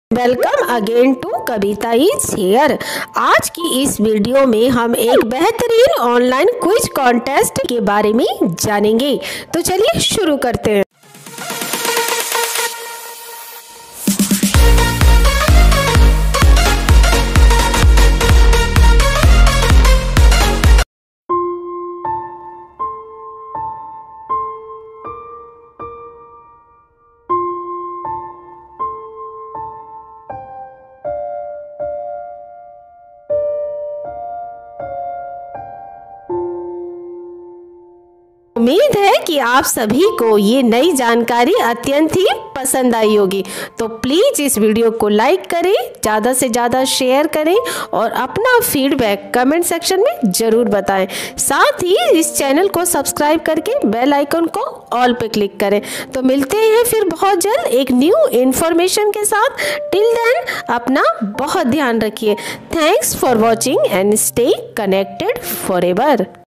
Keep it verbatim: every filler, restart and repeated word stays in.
Welcome again to Kavita is here. आज की इस वीडियो में हम एक बेहतरीन ऑनलाइन क्विज कॉन्टेस्ट के बारे में जानेंगे। तो चलिए शुरू करते हैं। उम्मीद है कि आप सभी को ये नई जानकारी अत्यंत ही पसंद आई होगी। तो प्लीज़ इस वीडियो को लाइक करें, ज़्यादा से ज़्यादा शेयर करें और अपना फीडबैक कमेंट सेक्शन में ज़रूर बताएं। साथ ही इस चैनल को सब्सक्राइब करके बेल आइकन को ऑल पे क्लिक करें। तो मिलते हैं फिर बहुत जल्द एक न्यू इन्फॉर्मेशन के साथ। टिल देन अपना बहुत ध्यान रखिए। Thanks for watching and stay connected forever.